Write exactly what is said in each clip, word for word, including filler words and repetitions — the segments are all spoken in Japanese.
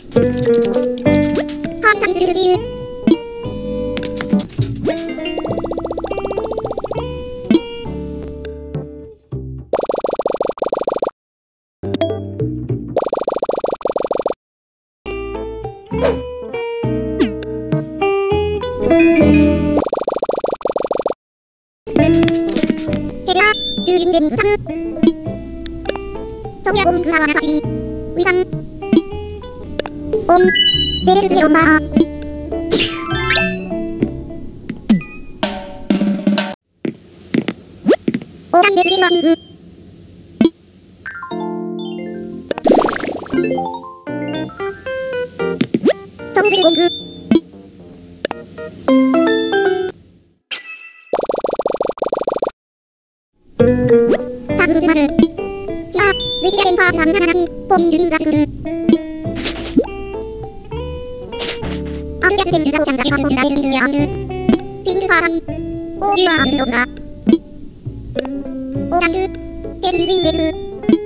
はいたりする自由。ヘラー、ルールにレニクサム。ソニアゴミクラワナカシリ。ウィサン。オイ。ゼレルズヘロンバー。オーライレスゲルワキング。ソムズルゴイグ。サブルズマズ。ヒアー、ズイシラレイパーズハムナナナキ、ポリールリンザスグル。アルヤスデンルザオシャンザシマルコンダエルリンルアンル。フィルパーライ。オーユアアンルログラ。オーライル、テリーズインレス。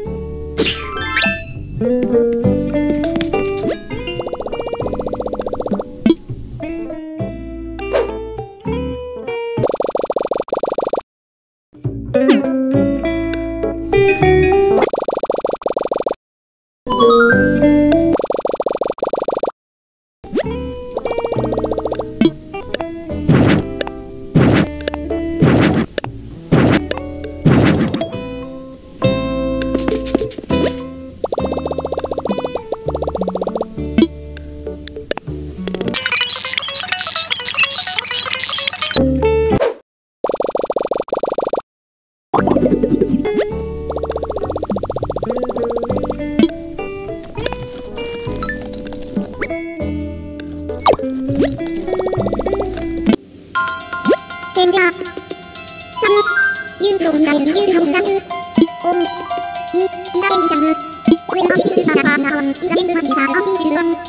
テンダー。サム。ユンスロミナルミユーロミナル。オン。ミ。イラレイジャム。ウェルハビスルマラバーナワン。イラレンルマジーターアンビーシルワン。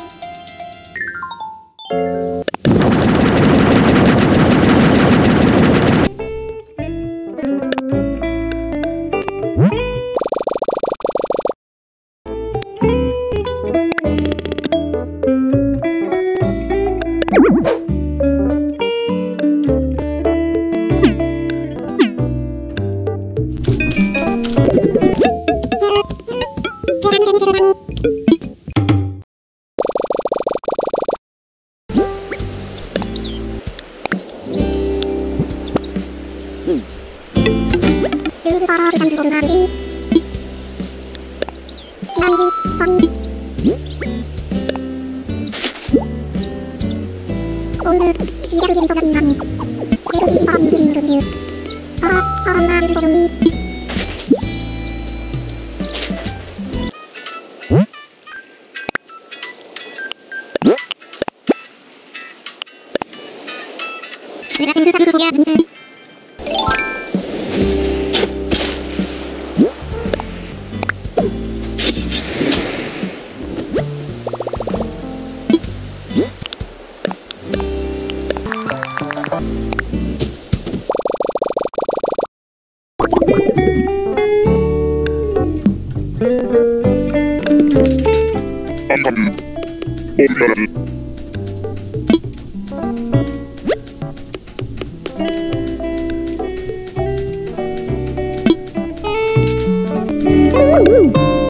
ルールパールシャンズボルナーディ。チライリ、ファミ。オール、イジャルゲリソガリーハミ。エロシーパーミングリングジュ。パー、パーンナールズボルンビー。メラセンスタブルフォギャーズミス。 アンバル、オンザラズ。